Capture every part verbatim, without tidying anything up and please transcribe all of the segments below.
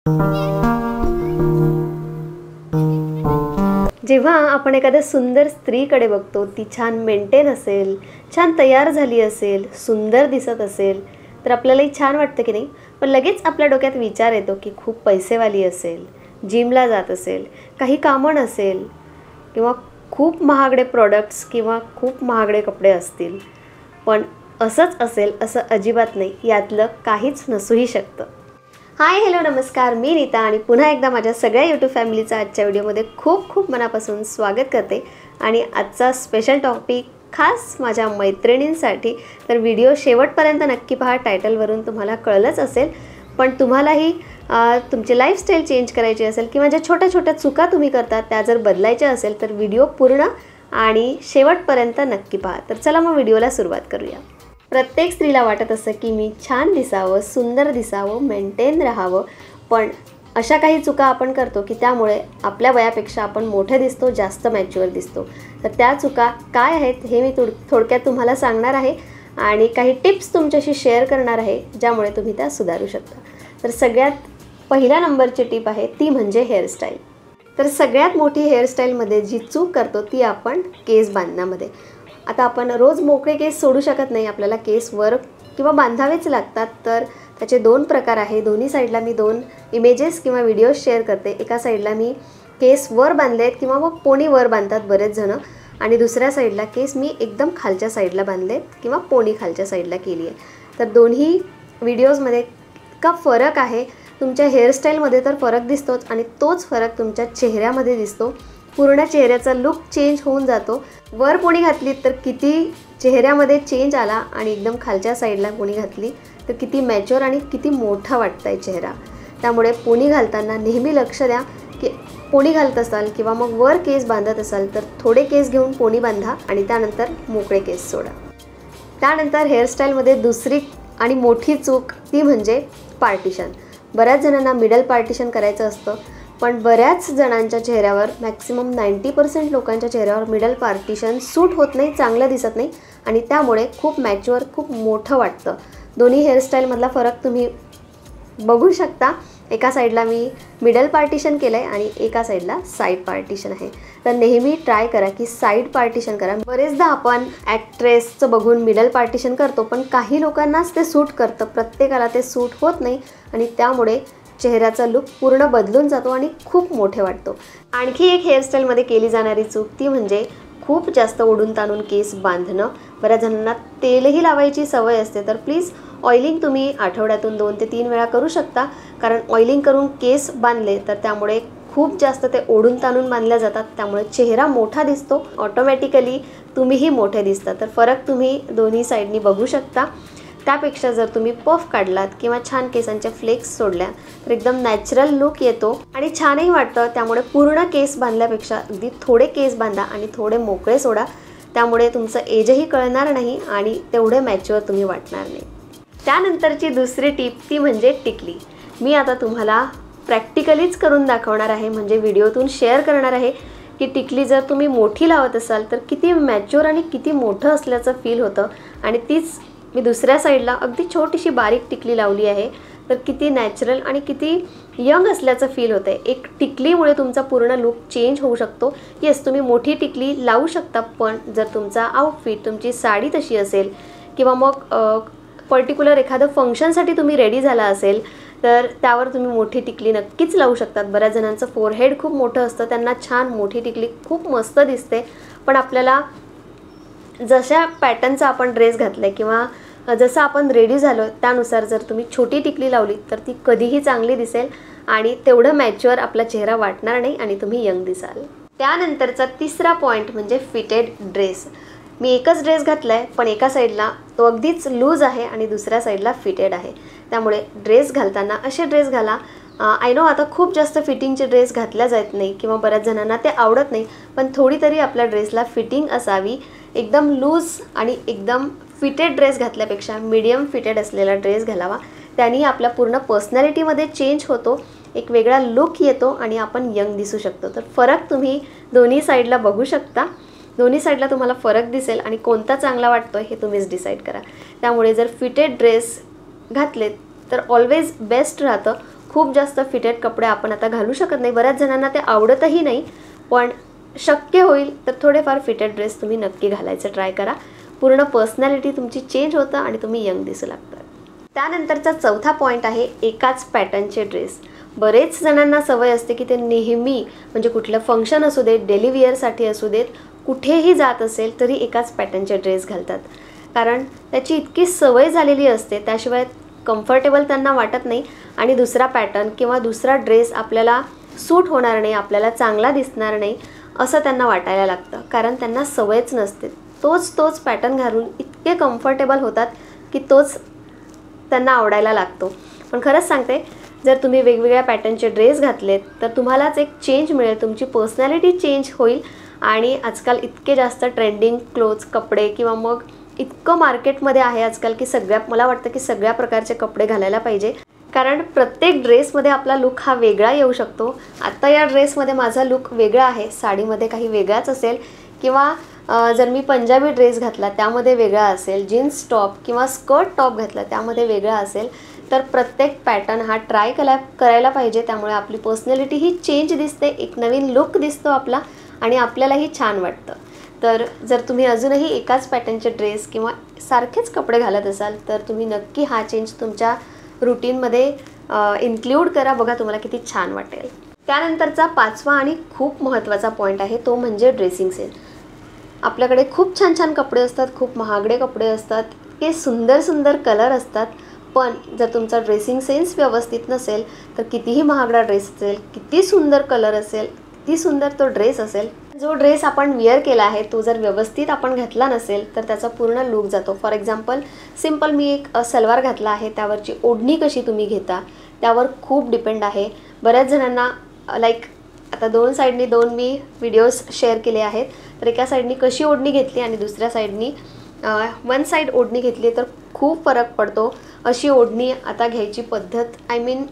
जेव्हा आपण एखाद्या सुंदर स्त्रीकडे बघतो, ती छान मेंटेन असेल, छान तयार झाली असेल, सुंदर दिसत असेल, तर आपल्यालाही छान वाटतं की नाही. पण लगेच आपल्या डोक्यात विचार येतो की खूप पैसेवाली असेल, जिमला जात असेल, काही कामं नसेल, किंवा खूप महागडे प्रॉडक्ट्स किंवा खूप महागडे कपडे असतील. पण असंच असेल असं अजिबात नाही, यातलं काहीच नसूही शकतं. हाय हॅलो नमस्कार, मी नीता आणि पुन्हा एकदा माझ्या सगळ्या यूट्यूब फॅमिलीचा आजच्या व्हिडिओमध्ये खूप खूप मनापासून स्वागत करते. आणि आजचा स्पेशल टॉपिक खास माझ्या मैत्रिणींसाठी, तर व्हिडिओ शेवटपर्यंत नक्की पहा. टायटलवरून तुम्हाला कळलंच असेल. पण तुम्हालाही तुमची लाईफस्टाईल चेंज करायची असेल किंवा ज्या छोट्या छोट्या चुका तुम्ही करता त्या जर बदलायच्या असेल तर व्हिडिओ पूर्ण आणि शेवटपर्यंत नक्की पहा. तर चला मग व्हिडिओला सुरुवात करूया. प्रत्येक स्त्रीला वाटत असतं की मी छान दिसावं, सुंदर दिसावं, मेंटेन राहावं. पण अशा काही चुका आपण करतो की त्यामुळे आपल्या वयापेक्षा आपण मोठे दिसतो, जास्त मॅच्युअर दिसतो. तर त्या चुका काय आहेत हे मी थोडक्यात तुम्हाला सांगणार आहे आणि काही टिप्स तुमच्याशी शेअर करणार आहे ज्यामुळे तुम्ही त्या सुधारू शकता. तर सगळ्यात पहिल्या नंबरची टिप आहे ती म्हणजे हेअरस्टाईल. तर सगळ्यात मोठी हेअरस्टाईलमध्ये जी चूक करतो ती आपण केस बांधण्यामध्ये. आता आपण रोज मोकळे केस सोडू शकत नाही, आपल्याला केस वर किंवा बांधावेच लागतात. तर त्याचे दोन प्रकार आहे. दोन्ही साईडला मी दोन इमेजेस किंवा व्हिडिओज शेअर करते. एका साईडला मी केस वर बांधले आहेत किंवा मग पोनी वर बांधतात बरेच जणं, आणि दुसऱ्या साईडला केस मी एकदम खालच्या साईडला बांधलेत किंवा पोनी खालच्या साईडला केली आहे. तर दोन्ही व्हिडिओजमध्ये इतका फरक आहे. तुमच्या हेअरस्टाईलमध्ये तर फरक दिसतोच आणि तोच फरक तुमच्या चेहऱ्यामध्ये दिसतो. पूर्ण चेहऱ्याचा लुक चेंज होऊन जातो. वर पोणी घातली तर किती चेहऱ्यामध्ये चेंज आला, आणि एकदम खालच्या साईडला पोणी घातली तर किती मॅच्युअर आणि किती मोठा वाटत आहे चेहरा. त्यामुळे पोणी घालताना नेहमी लक्ष द्या की पोणी घालत असाल किंवा मग वर केस बांधत असाल तर थोडे केस घेऊन पोणी बांधा आणि त्यानंतर मोकळे केस सोडा. त्यानंतर हेअरस्टाईलमध्ये दुसरी आणि मोठी चूक ती म्हणजे पार्टिशन. बऱ्याच जणांना मिडल पार्टिशन करायचं असतं, पण बऱ्याच जणांच्या चेहऱ्यावर, मॅक्सिमम नाईंटी पर्सेंट लोकांच्या चेहऱ्यावर मिडल पार्टिशन सूट होत नाही, चांगलं दिसत नाही आणि त्यामुळे खूप मॅच्युअर, खूप मोठं वाटतं. दोन्ही हेअरस्टाईलमधला फरक तुम्ही बघू शकता. एका साईडला मी मिडल पार्टिशन केलं आहे आणि एका साईडला साईड पार्टिशन आहे. तर नेहमी ट्राय करा की साईड पार्टिशन करा. बरेचदा आपण ॲक्ट्रेसचं बघून मिडल पार्टिशन करतो, पण काही लोकांनाच ते सूट करतं, प्रत्येकाला ते सूट होत नाही आणि त्यामुळे चेहऱ्याचा लुक पूर्ण बदलून जातो आणि खूप मोठे वाटतो. आणखी एक हेअरस्टाईलमध्ये केली जाणारी चूक ती म्हणजे खूप जास्त ओढून ताणून केस बांधणं. बऱ्याच जणांना तेलही लावायची सवय असते, तर प्लीज ऑइलिंग तुम्ही आठवड्यातून दोन ते तीन वेळा करू शकता. कारण ऑइलिंग करून केस बांधले तर त्यामुळे खूप जास्त ते ओढून ताणून बांधल्या जातात, त्यामुळे चेहरा मोठा दिसतो, ऑटोमॅटिकली तुम्हीही मोठे दिसता. तर फरक तुम्ही दोन्ही साईडनी बघू शकता. त्यापेक्षा जर तुम्ही पफ काढलात किंवा छान केसांच्या फ्लेक्स सोडल्या तर एकदम नॅचरल लुक येतो आणि छानही वाटतं. त्यामुळे पूर्ण केस बांधल्यापेक्षा अगदी थोडे केस बांधा आणि थोडे मोकळे सोडा. त्यामुळे तुमचं एजही कळणार नाही आणि तेवढे मॅच्युअर तुम्ही वाटणार नाही. त्यानंतरची दुसरी टिप ती म्हणजे टिकली. मी आता तुम्हाला प्रॅक्टिकलीच करून दाखवणार आहे, म्हणजे व्हिडिओतून शेअर करणार आहे की टिकली जर तुम्ही मोठी लावत असाल तर किती मॅच्युअर आणि किती मोठं असल्याचं फील होतं. आणि तीच मी दुसऱ्या साईडला अगदी छोटीशी बारीक टिकली लावली आहे, तर किती नॅचरल आणि किती यंग असल्याचं फील होतं आहे. एक टिकलीमुळे तुमचा पूर्ण लुक चेंज होऊ शकतो. येस, तुम्ही मोठी टिकली लावू शकता, पण जर तुमचा आउटफिट, तुमची साडी तशी असेल किंवा मग पर्टिक्युलर एखादं फंक्शनसाठी तुम्ही रेडी झाला असेल तर त्यावर तुम्ही मोठी टिकली नक्कीच लावू शकतात. बऱ्याच जणांचं फोरहेड खूप मोठं असतं, त्यांना छान मोठी टिकली खूप मस्त दिसते. पण आपल्याला जशा पॅटर्नचा आपण ड्रेस घातला आहे किंवा जसं आपण रेडी झालो त्यानुसार जर तुम्ही छोटी टिकली लावली तर ती कधीही चांगली दिसेल आणि तेवढं मॅच्युअर आपला चेहरा वाटणार नाही आणि तुम्ही यंग दिसाल. त्यानंतरचा तिसरा पॉईंट म्हणजे फिटेड ड्रेस. मी एकच ड्रेस घातला आहे, पण एका साईडला तो अगदीच लूज आहे आणि दुसऱ्या साईडला फिटेड आहे. त्यामुळे ड्रेस घालताना असे ड्रेस घाला. आय नो आता खूप जास्त फिटिंगचे ड्रेस घातल्या जात नाही किंवा बऱ्याच जणांना ते आवडत नाही, पण थोडी तरी आपल्या ड्रेसला फिटिंग असावी. एकदम लूज आणि एकदम फिटेड ड्रेस घातल्यापेक्षा मीडियम फिटेड असलेला ड्रेस घालावा. त्याने आपल्या पूर्ण पर्सनॅलिटीमध्ये चेंज होतो, एक वेगळा लुक येतो आणि आपण यंग दिसू शकतो. तर फरक तुम्ही दोन्ही साईडला बघू शकता. दोन्ही साईडला तुम्हाला फरक दिसेल आणि कोणता चांगला वाटतो हे तुम्हीच डिसाईड करा. त्यामुळे जर फिटेड ड्रेस घातलेत तर ऑलवेज बेस्ट राहतं. खूप जास्त फिटेड कपडे आपण आता घालू शकत नाही, बऱ्याच जणांना ते आवडतही नाही, पण शक्य होईल तर थोडेफार फिटेड ड्रेस तुम्ही नक्की घालायचं ट्राय करा. पूर्ण पर्सनॅलिटी तुमची चेंज होतं आणि तुम्ही यंग दिसू लागता. त्यानंतरचा चौथा पॉईंट आहे एकाच पॅटर्नचे ड्रेस. बरेच जणांना सवय असते की ते नेहमी म्हणजे कुठलं फंक्शन असू देत, डेली वेअरसाठी असू देत, कुठेही जात असेल तरी एकाच पॅटर्नचे ड्रेस घालतात. कारण त्याची इतकी सवय झालेली असते, त्याशिवाय कम्फर्टेबल त्यांना वाटत नाही आणि दुसरा पॅटर्न किंवा दुसरा ड्रेस आपल्याला सूट होणार नाही, आपल्याला चांगला दिसणार नाही असं त्यांना वाटायला लागतं. कारण त्यांना सवयच नसते. तोच तोच पॅटर्न घालून इतके कम्फर्टेबल होतात की तोच त्यांना आवडायला लागतो. पण खरंच सांगते, जर तुम्ही वेगवेगळ्या पॅटर्नचे ड्रेस घातलेत तर तुम्हालाच एक चेंज मिळेल, तुमची पर्सनॅलिटी चेंज होईल. आणि आजकाल इतके जास्त ट्रेंडिंग क्लोथ्स, कपडे किंवा मग इतकं मार्केटमध्ये आहे आजकाल की सगळ्या मला वाटतं की सगळ्या प्रकारचे कपडे घालायला पाहिजे. कारण प्रत्येक ड्रेसमध्ये आपला लुक हा वेगळा येऊ शकतो. आत्ता या ड्रेसमध्ये माझा लुक वेगळा आहे, साडीमध्ये काही वेगळाच असेल, किंवा जर मी पंजाबी ड्रेस घातला त्यामध्ये वेगळा असेल, जीन्स टॉप किंवा स्कर्ट टॉप घातला त्यामध्ये वेगळा असेल. तर प्रत्येक पॅटर्न हा ट्राय करा करायला पाहिजे. त्यामुळे आपली पर्सनॅलिटी ही चेंज दिसते, एक नवीन लुक दिसतो आपला आणि आपल्यालाही छान वाटतं. तर जर तुम्ही अजूनही एकाच पॅटर्नचे ड्रेस किंवा सारखेच कपडे घालत असाल तर तुम्ही नक्की हा चेंज तुमच्या रुटीनमध्ये इन्क्लूड करा. बघा तुम्हाला किती छान वाटेल. त्यानंतरचा पाचवा आणि खूप महत्त्वाचा पॉईंट आहे तो म्हणजे ड्रेसिंग सेन्स. आपल्याकडे खूप छान छान कपडे असतात, खूप महागडे कपडे असतात, हे सुंदर सुंदर कलर असतात, पण जर तुमचा ड्रेसिंग सेन्स व्यवस्थित नसेल तर कितीही महागडा ड्रेस असेल, किती सुंदर कलर असेल, किती सुंदर तो ड्रेस असेल, जो ड्रेस आपण विअर केला आहे तो जर व्यवस्थित आपण घातला नसेल तर त्याचा पूर्ण लुक जातो. फॉर एक्झाम्पल सिम्पल मी एक सलवार घातला आहे, त्यावरची ओढणी कशी तुम्ही घेता त्यावर खूप डिपेंड आहे. बऱ्याच जणांना लाईक आता दोन साईडनी दोन मी व्हिडिओज शेअर केले आहेत. तर एका साईडनी कशी ओढणी घेतली आणि दुसऱ्या साईडनी वन साईड ओढणी घेतली तर खूप फरक पडतो. अशी ओढणी आता घ्यायची पद्धत, आय मीन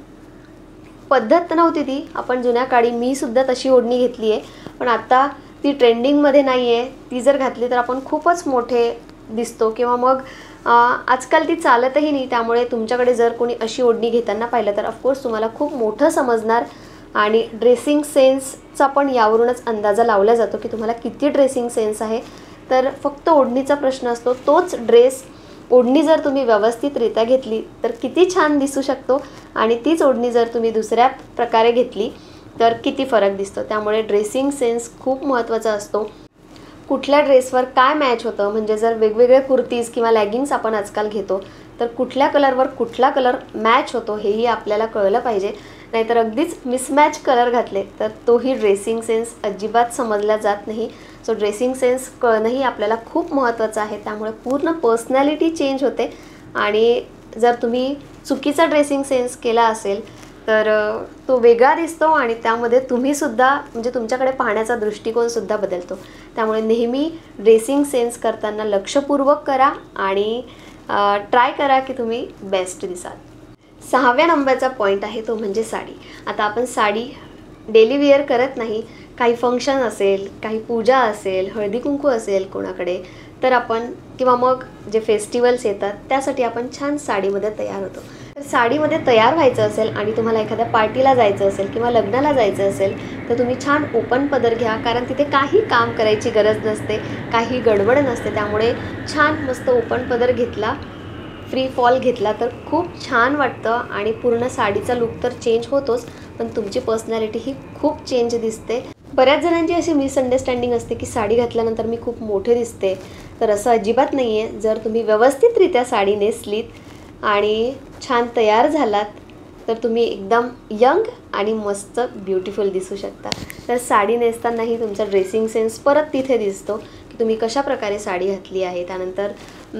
पद्धत तर नव्हती ती, आपण जुन्या काळी मी सुद्धा तशी ओढणी घेतली आहे, पण आता ती ट्रेंडिंगमध्ये नाही आहे. ती जर घातली तर आपण खूपच मोठे दिसतो किंवा मग आजकाल ती चालतही नाही. त्यामुळे तुमच्याकडे जर कोणी अशी ओढणी घेताना पाहिलं तर ऑफकोर्स तुम्हाला खूप मोठं समजणार. आणि ड्रेसिंग सेन्सचा पण यावरूनच अंदाजा लावला जातो की तुम्हाला किती ड्रेसिंग सेन्स आहे. तर फक्त ओढणीचा प्रश्न असतो. तोच ड्रेस ओढणी जर तुम्ही व्यवस्थितरित्या घेतली तर किती छान दिसू शकतो आणि तीच ओढणी जर तुम्ही दुसऱ्या प्रकारे घेतली तर किती फरक दिसतो. त्यामुळे ड्रेसिंग सेन्स खूप महत्त्वाचा असतो. कुठल्या ड्रेसवर काय मॅच होतं, म्हणजे जर वेगवेगळे कुर्तीज किंवा लॅगिन्स आपण आजकाल घेतो तर कुठल्या कलरवर कुठला कलर मॅच होतो हेही आपल्याला कळलं पाहिजे. नाहीतर अगदीच मिसमॅच कलर घातले तर तोही ड्रेसिंग सेन्स अजिबात समजला जात नाही. सो ड्रेसिंग सेन्स कळणंही आपल्याला खूप महत्त्वाचं आहे. त्यामुळे पूर्ण पर्सनॅलिटी चेंज होते. आणि जर तुम्ही चुकीचा ड्रेसिंग सेन्स केला असेल तर तो वेगळा दिसतो आणि त्यामध्ये तुम्हीसुद्धा म्हणजे तुमच्याकडे पाहण्याचा दृष्टिकोनसुद्धा बदलतो. त्यामुळे नेहमी ड्रेसिंग सेन्स करताना लक्षपूर्वक करा आणि ट्राय करा की तुम्ही बेस्ट दिसाल. सहाव्या नंबरचा पॉईंट आहे तो म्हणजे साडी. आता आपण साडी डेली वेअर करत नाही, काही फंक्शन असेल, काही पूजा असेल, हळदी कुंकू असेल कोणाकडे, तर आपण किंवा मग जे फेस्टिवल्स येतात त्यासाठी आपण छान साडीमध्ये तयार होतो. तर साडीमध्ये तयार व्हायचं असेल आणि तुम्हाला एखाद्या पार्टीला जायचं असेल किंवा लग्नाला जायचं असेल तर तुम्ही छान ओपन पदर घ्या. कारण तिथे काही काम करायची गरज नसते, काही गडबड नसते. त्यामुळे छान मस्त ओपन पदर घेतला, फ्री फॉल घेतला तर खूप छान वाटतं आणि पूर्ण साडीचा लुक तर चेंज होतोच, पण तुमची पर्सनॅलिटी ही खूप चेंज दिसते. बऱ्याच जणांची अशी मिसअंडरस्टँडिंग असते की साडी घातल्यानंतर मी खूप मोठे दिसते, तर असं अजिबात नाही आहे. जर तुम्ही व्यवस्थितरित्या साडी नेसलीत आणि छान तयार झालात तर तुम्ही एकदम यंग आणि मस्त ब्युटिफुल दिसू शकता. तर साडी नेसतानाही तुमचा ड्रेसिंग सेन्स परत तिथे दिसतो की तुम्ही कशा प्रकारे साडी घातली आहे, त्यानंतर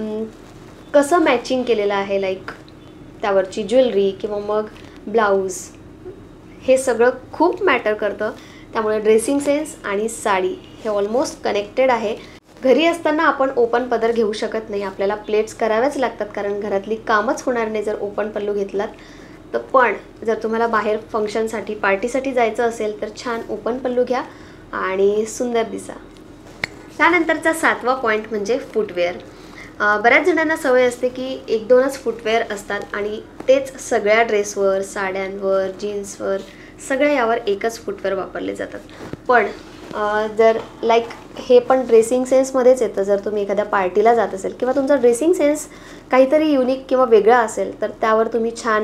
कसं मॅचिंग केलेलं आहे, लाईक त्यावरची ज्वेलरी किंवा मग ब्लाऊज, हे सगळं खूप मॅटर करतं. त्यामुळे ड्रेसिंग सेन्स आणि साडी हे ऑलमोस्ट कनेक्टेड आहे. घरी असताना आपण ओपन पदर घेऊ शकत नाही, आपल्याला प्लेट्स कराव्याच लागतात कारण घरातली कामच होणार नाही जर ओपन पल्लू घेतलात तर. पण जर तुम्हाला बाहेर फंक्शनसाठी पार्टीसाठी जायचं असेल तर छान ओपन पल्लू घ्या आणि सुंदर दिसा. त्यानंतरचा सातवा पॉईंट म्हणजे फुटवेअर. बऱ्याच जणांना सवय असते की एक दोनच फुटवेअर असतात आणि तेच सगळ्या ड्रेसवर, साड्यांवर, जीन्सवर, सगळ्या यावर एकच फुटवेअर वापरले जातात. पण जर लाईक हे पण ड्रेसिंग सेन्समध्येच येतं. जर तुम्ही एखाद्या पार्टीला जात असेल किंवा तुमचा ड्रेसिंग सेन्स काहीतरी युनिक किंवा वेगळा असेल तर त्यावर तुम्ही छान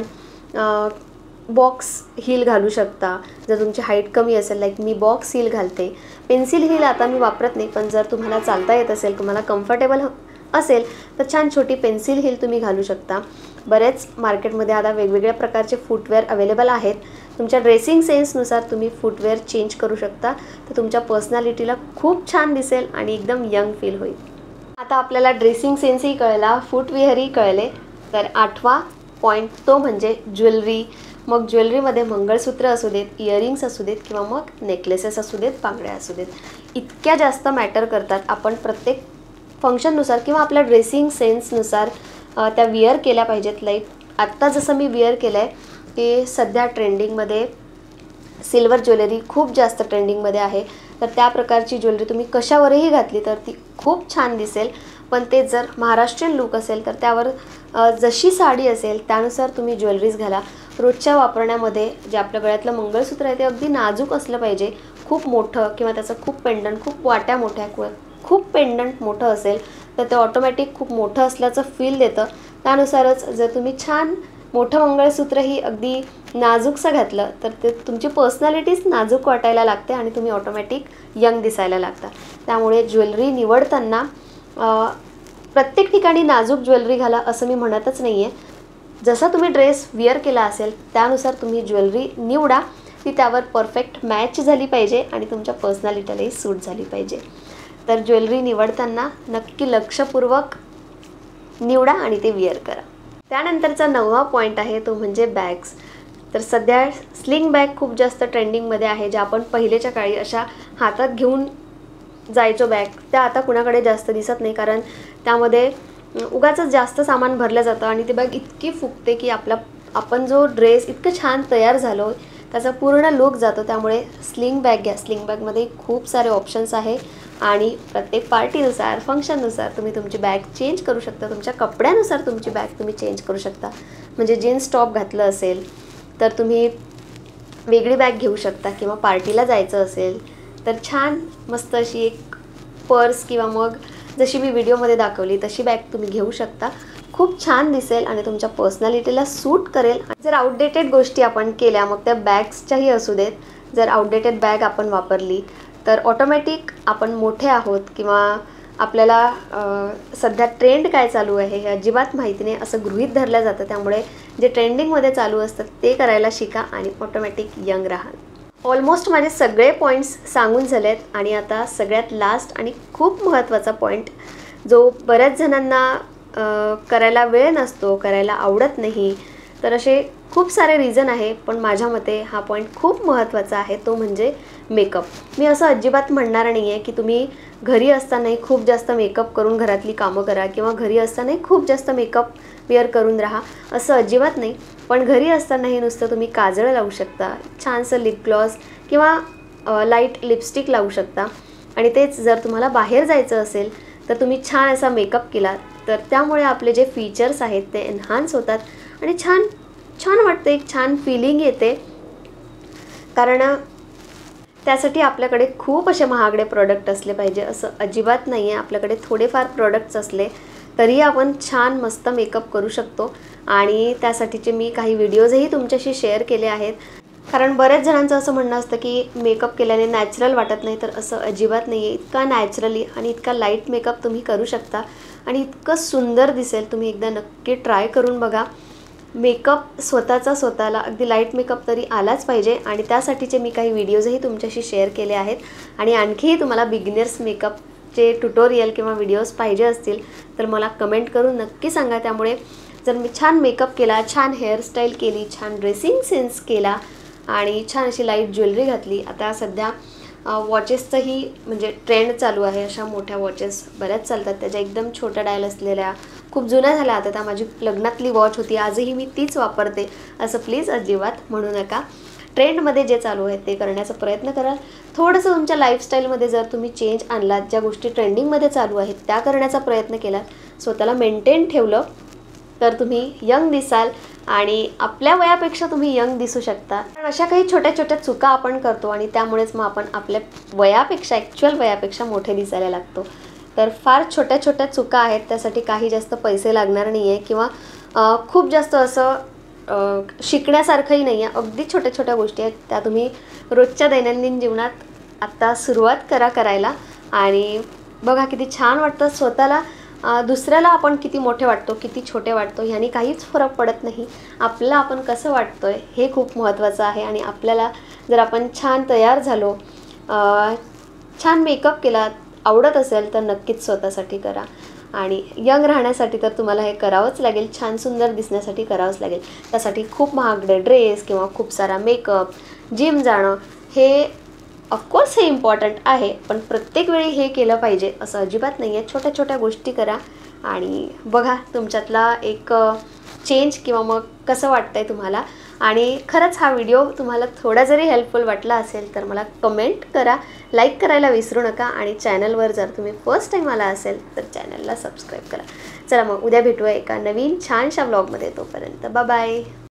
बॉक्स हील घालू शकता. जर तुमची हाईट कमी असेल, लाईक मी बॉक्स हील घालते. पेन्सिल हील आता मी वापरत नाही, पण जर तुम्हाला चालता येत असेल, तुम्हाला कम्फर्टेबल असेल तर छान छोटी पेन्सिल हील तुम्ही घालू शकता. बरेच मार्केटमध्ये आता वेगवेगळ्या प्रकारचे फुटवेअर अवेलेबल आहेत. तुमच्या ड्रेसिंग सेन्सनुसार तुम्ही फुटवेअर चेंज करू शकता. तर तुमच्या पर्सनॅलिटीला खूप छान दिसेल आणि एकदम यंग फील होईल. आता आपल्याला ड्रेसिंग सेन्सही कळला, फुटवेअरही कळले. तर आठवा पॉईंट तो म्हणजे ज्वेलरी. मग ज्वेलरीमध्ये मंगळसूत्र असू देत, इयरिंग्स असू देत किंवा मग नेकलेसेस असू देत, बांगड्या असू देत, इतक्या जास्त मॅटर करतात. आपण प्रत्येक फंक्शननुसार किंवा आपल्या ड्रेसिंग सेन्सनुसार त्या विअर केल्या पाहिजेत. लाईक आत्ता जसं मी विअर केलं आहे की सध्या ट्रेंडिंगमध्ये सिल्वर ज्वेलरी खूप जास्त ट्रेंडिंगमध्ये आहे. तर त्या प्रकारची ज्वेलरी तुम्ही कशावरही घातली तर ती खूप छान दिसेल. पण ते जर महाराष्ट्रीयन लूक असेल तर त्यावर जशी साडी असेल त्यानुसार तुम्ही ज्वेलरीज घाला. रोजच्या वापरण्यामध्ये जे आपल्या गळ्यातलं मंगळसूत्र आहे ते अगदी नाजूक असलं पाहिजे. खूप मोठं किंवा त्याचं खूप पेंडंट, खूप वाट्या मोठ्या किंवा खूप पेंडंट मोठं असेल तर ते ऑटोमॅटिक खूप मोठं असल्याचं फील देतं. त्यानुसारच जर तुम्ही छान मोठं मंगळसूत्रही अगदी नाजूकसं घातलं तर ते तुमची पर्सनॅलिटीच नाजूक वाटायला लागते आणि तुम्ही ऑटोमॅटिक यंग दिसायला लागता. त्यामुळे ज्वेलरी निवडताना प्रत्येक ठिकाणी नाजूक ज्वेलरी घाला असं मी म्हणतच नाही आहे. जसा तुम्ही ड्रेस विअर केला असेल त्यानुसार तुम्ही ज्वेलरी निवडा. ती त्यावर परफेक्ट मॅच झाली पाहिजे आणि तुमच्या पर्सनॅलिटीलाही सूट झाली पाहिजे. तर ज्वेलरी निवडताना नक्की लक्षपूर्वक निवडा आणि ते विअर करा. त्यानंतरचा नववा पॉईंट आहे तो म्हणजे बॅग्स. तर सध्या स्लिंग बॅग खूप जास्त ट्रेंडिंगमध्ये आहे. ज्या आपण पहिलेच्या काळी अशा हातात घेऊन जायचो बॅग, त्या आता कुणाकडे जास्त दिसत नाही. कारण त्यामध्ये उगाचच जास्त सामान भरलं जातं आणि ती बॅग इतकी फुगते की आपला आपण जो ड्रेस इतकं छान तयार झालो त्याचा पूर्ण लुक जातो. त्यामुळे स्लिंग बॅग घ्या. स्लिंग बॅगमध्ये खूप सारे ऑप्शन्स आहे आणि प्रत्येक पार्टीनुसार, फंक्शननुसार तुम्ही तुमची बॅग चेंज करू शकता. तुमच्या कपड्यानुसार तुमची बॅग तुम्ही चेंज करू शकता. म्हणजे जीन्स टॉप घातलं असेल तर तुम्ही वेगळी बॅग घेऊ शकता किंवा पार्टीला जायचं असेल तर छान मस्त अशी एक पर्स किंवा मग जशी मी व्हिडिओमध्ये दाखवली तशी बॅग तुम्ही घेऊ शकता. खूप छान दिसेल आणि तुमच्या पर्सनॅलिटीला सूट करेल. जर आउटडेटेड गोष्टी आपण केल्या, मग त्या बॅग्सच्याही असू देत, जर आउटडेटेड बॅग आपण वापरली तर ऑटोमॅटिक आपण मोठे आहोत किंवा आपल्याला सध्या ट्रेंड काय चालू आहे हे अजिबात माहिती नाही असं गृहीत धरलं जातं. त्यामुळे जे ट्रेंडिंगमध्ये चालू असतं ते करायला शिका आणि ऑटोमॅटिक यंग राहाल. ऑलमोस्ट माझे सगळे पॉईंट्स सांगून झाले आहेत आणि आता सगळ्यात लास्ट आणि खूप महत्त्वाचा पॉईंट जो बऱ्याच जणांना करायला वेळ नसतो, करायला आवडत नाही. तर असे खूप सारे रिझन आहे, पण माझ्या मते हा पॉईंट खूप महत्त्वाचा आहे तो म्हणजे मेकअप. मी असं अजिबात म्हणणार नाही आहे की तुम्ही घरी असतानाही खूप जास्त मेकअप करून घरातली कामं करा किंवा घरी असतानाही खूप जास्त मेकअप वेअर करून राहा, असं अजिबात नाही. पण घरी असतानाही नुसतं तुम्ही काजळ लावू शकता, छानसं लिप ग्लॉस किंवा लाईट लिपस्टिक लावू शकता. आणि तेच जर तुम्हाला बाहेर जायचं असेल तर तुम्ही छान असा मेकअप केला तर त्यामुळे आपले जे फीचर्स आहेत ते एन्हान्स होतात आणि छान छान वाटते, एक छान फिलिंग येते. कारण त्यासाठी आपल्याकडे खूप असे महागडे प्रोडक्ट असले पाहिजे असं अजिबात नाही आहे. आपल्याकडे थोडेफार प्रोडक्ट्स असले तरी आपण छान मस्त मेकअप करू शकतो आणि त्यासाठीचे मी काही व्हिडिओजही तुमच्याशी शेअर केले आहेत. कारण बऱ्याच जणांचं असं म्हणणं असतं की मेकअप केल्याने नॅचरल वाटत नाही, तर असं अजिबात नाही आहे. इतका नॅचरली आणि इतका लाईट मेकअप तुम्ही करू शकता आणि इतकं सुंदर दिसेल. तुम्ही एकदा नक्की ट्राय करून बघा. मेकअप स्वतःचा स्वतःला अगदी लाईट मेकअप तरी आलाच पाहिजे आणि त्यासाठीचे मी काही व्हिडिओजही तुमच्याशी शेअर केले आहेत. आणि आणखीही तुम्हाला बिगिनर्स मेकअपचे ट्युटोरियल किंवा व्हिडिओज पाहिजे असतील तर मला कमेंट करून नक्की सांगा. त्यामुळे जर मी छान मेकअप केला, छान हेअरस्टाईल केली, छान ड्रेसिंग सेन्स केला आणि छान अशी लाईट ज्वेलरी घातली. आता सध्या वॉचेसचंही म्हणजे ट्रेंड चालू आहे. अशा मोठ्या वॉचेस बऱ्याच चालतात, त्याच्या एकदम छोट्या डायल असलेल्या, खूप जुन्या झाल्या. आता त्या माझी लग्नातली वॉच होती, आजही मी तीच वापरते असं प्लीज अजिबात म्हणू नका. ट्रेंडमध्ये जे चालू आहे ते करण्याचा प्रयत्न कराल. थोडंसं तुमच्या लाईफस्टाईलमध्ये जर तुम्ही चेंज आणलात, ज्या गोष्टी ट्रेंडिंगमध्ये चालू आहेत त्या करण्याचा प्रयत्न केलात, स्वतःला मेंटेन ठेवलं तर तुम्ही यंग दिसाल आणि आपल्या वयापेक्षा तुम्ही यंग दिसू शकता. पण अशा काही छोट्या छोट्या चुका आपण करतो आणि त्यामुळेच मग आपण आपल्या वयापेक्षा ॲक्च्युअल वयापेक्षा मोठे दिसायला लागतो. तर फार छोट्या छोट्या चुका आहेत, त्यासाठी काही जास्त पैसे लागणार नाही आहे किंवा खूप जास्त असं शिकण्यासारखंही नाही आहे. अगदी छोट्या छोट्या गोष्टी आहेत, त्या तुम्ही रोजच्या दैनंदिन जीवनात आत्ता सुरुवात करा करायला. आणि बघा किती छान वाटतं स्वतःला. दुसऱ्याला आपण किती मोठे वाटतो, किती छोटे वाटतो ह्यानी काहीच फरक पडत नाही. आपल्याला आपण कसं वाटतो आहे हे खूप महत्त्वाचं आहे. आणि आपल्याला जर आपण छान तयार झालो, छान मेकअप केला, आवडत असेल तर नक्कीच स्वतःसाठी करा. आणि यंग राहण्यासाठी तर तुम्हाला हे करावंच लागेल, छान सुंदर दिसण्यासाठी करावंच लागेल. त्यासाठी खूप महागडे ड्रेस किंवा खूप सारा मेकअप, जिम जाणं हे ऑफकोर्स हे इम्पॉर्टंट आहे, पण प्रत्येक वेळी हे केलं पाहिजे असं अजिबात नाही आहे. छोट्या छोट्या गोष्टी करा आणि बघा तुमच्यातला एक चेंज किंवा मग कसं वाटतं आहे तुम्हाला. आणि खरंच हा व्हिडिओ तुम्हाला थोडा जरी हेल्पफुल वाटला असेल तर मला कमेंट करा, लाईक करायला विसरू नका. आणि चॅनलवर जर तुम्ही फर्स्ट टाईम आला असेल तर चॅनलला सबस्क्राईब करा. चला मग उद्या भेटूया एका नवीन छानशा व्लॉगमध्ये. तोपर्यंत बाय बाय.